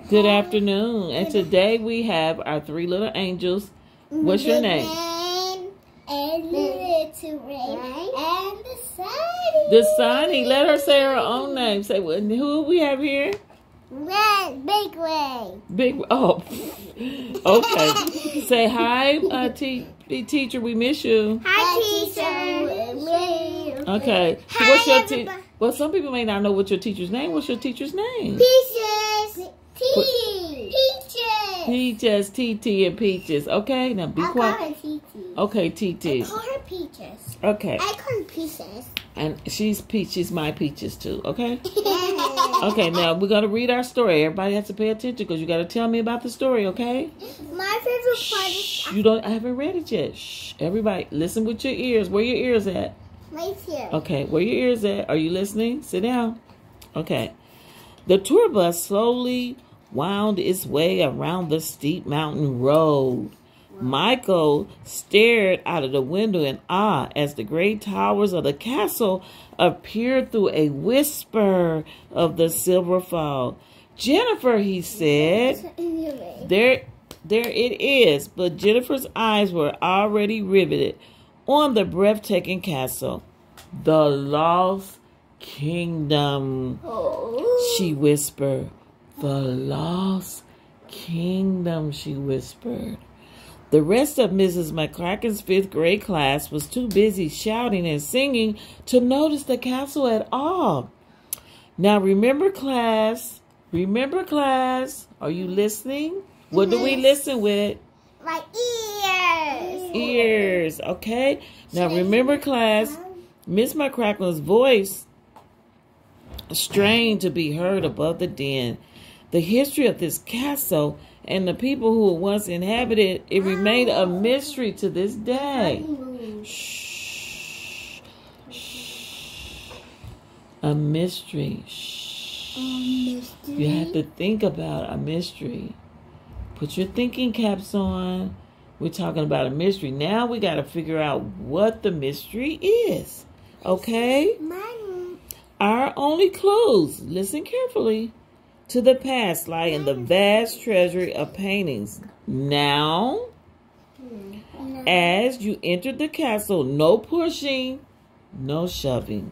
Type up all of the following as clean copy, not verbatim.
Good afternoon. And today we have our three little angels. What's your name? And the little rain and the sunny. The Sunny. Let her say her own name. Say who we have here? Big Ray. Big. Oh, okay. Say hi, teacher. We miss you. Hi, teacher. Okay. Hi, What's your everybody. Well, some people may not know what your teacher's name. What's your teacher's name? Peaches. Peaches. Peaches, TT, and Peaches. Okay, now be I quiet. call her TT. Okay, I TT. call her Peaches. Okay. I call her Peaches. And she's Peach. She's my Peaches too. Okay. Okay. Now we're gonna read our story. Everybody has to pay attention because you got to tell me about the story. Okay. My favorite part is You don't. I haven't read it yet. Shh. Everybody, listen with your ears. Where your ears at? right here. Okay. Where your ears at? Are you listening? Sit down. Okay. The tour bus slowly wound its way around the steep mountain road. Michael stared out of the window in awe as the great towers of the castle appeared through a whisper of the silver fog. Jennifer, he said. There it is. But Jennifer's eyes were already riveted on the breathtaking castle. The Lost Kingdom, she whispered. The Lost Kingdom, she whispered. The rest of Mrs. McCracken's 5th grade class was too busy shouting and singing to notice the castle at all. Now remember, class. Remember, class. Are you listening? What do we listen with? My ears. Ears. Okay. Now remember, class. Miss McCracken's voice strained to be heard above the din. The history of this castle and the people who once inhabited it remained a mystery to this day. Shh. Shh. A mystery. Shh. You have to think about a mystery. Put your thinking caps on. We're talking about a mystery. Now we got to figure out what the mystery is. Okay? Our only clues, listen carefully, to the past lie in the vast treasury of paintings. Now, as you entered the castle, no pushing, no shoving.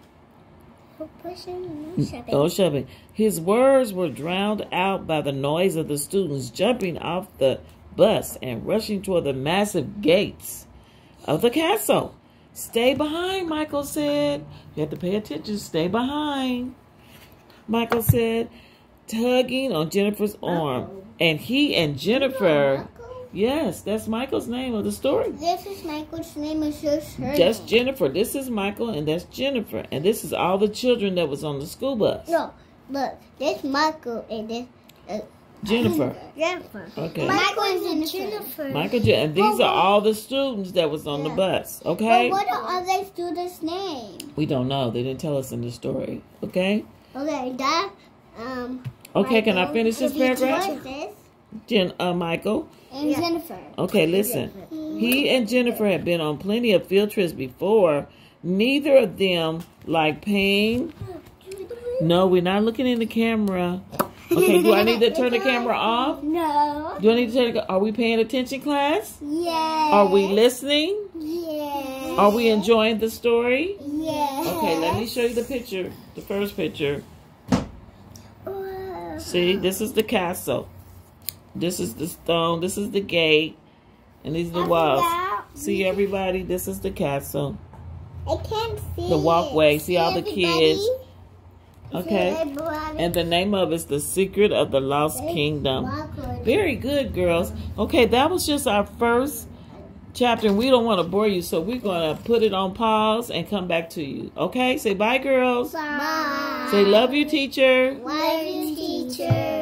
No shoving. His words were drowned out by the noise of the students jumping off the bus and rushing toward the massive gates of the castle. Stay behind, Michael said. You have to pay attention. Stay behind, Michael said, tugging on Jennifer's arm. And he and Jennifer... Yes, that's Michael's name of the story. This is Michael's name. It's just her That's name. Jennifer. This is Michael and that's Jennifer. And this is all the children that was on the school bus. No, look. This Michael and this Jennifer. Jennifer. Okay. Michael and Jennifer. And these are all the students that was on the bus. Okay? But what are other students' names? We don't know. They didn't tell us in the story. Okay? Okay, that Okay, can I finish this paragraph? This Michael. and Jennifer. Okay, listen. He and Jennifer had been on plenty of field trips before. Neither of them liked pain. No, we're not looking in the camera. Okay, do I need to turn the camera off? No. Do I need to turn it? Are we paying attention, class? Yes. Are we listening? Yes. Are we enjoying the story? Yes. Okay, let me show you the picture. The first picture. See, this is the castle. This is the stone. This is the gate. And these are the walls. See, everybody? This is the castle. I can't see The walkway. it. See all the Everybody? kids? Okay. See everybody? And the name of it's The Secret of the Lost Kingdom. Very good, girls. Okay, that was just our first chapter. And we don't want to bore you, so we're going to put it on pause and come back to you. Okay? Say bye, girls. Bye. Say love you, teacher. Love you, teacher.